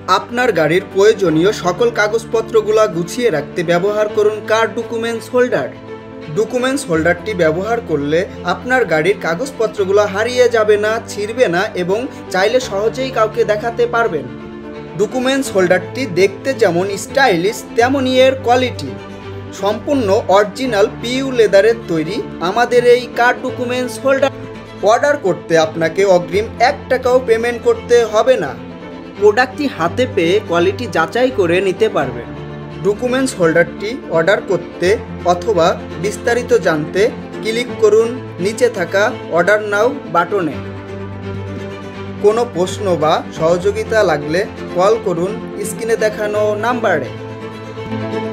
আপনার গাড়ির প্রয়োজনীয় সকল কাগজপত্রগুলো গুছিয়ে রাখতে ব্যবহার করুন কার ডকুমেন্টস হোল্ডার। ডকুমেন্টস হোল্ডারটি ব্যবহার করলে আপনার গাড়ির কাগজপত্রগুলো হারিয়ে যাবে না, ছিঁড়বে না এবং চাইলে সহজেই কাউকে দেখাতে পারবেন। ডকুমেন্টস হোল্ডারটি দেখতে যেমন স্টাইলিশ তেমনই এর কোয়ালিটি। সম্পূর্ণ অরিজিনাল পিইউ লেদারের তৈরি আমাদের এই কার ডকুমেন্টস হোল্ডার। অর্ডার করতে আপনাকে অগ্রিম 1 টাকাও পেমেন্ট করতে হবে না। প্রোডাক্টটি হাতে পেয়ে কোয়ালিটি যাচাই করে নিতে পারবেন। ডকুমেন্টস হোল্ডারটি অর্ডার করতে অথবা বিস্তারিত জানতে ক্লিক করুন নিচে থাকা অর্ডার নাও বাটনে। কোনো প্রশ্ন বা সহযোগিতা লাগলে কল করুন স্ক্রিনে দেখানো নাম্বারে।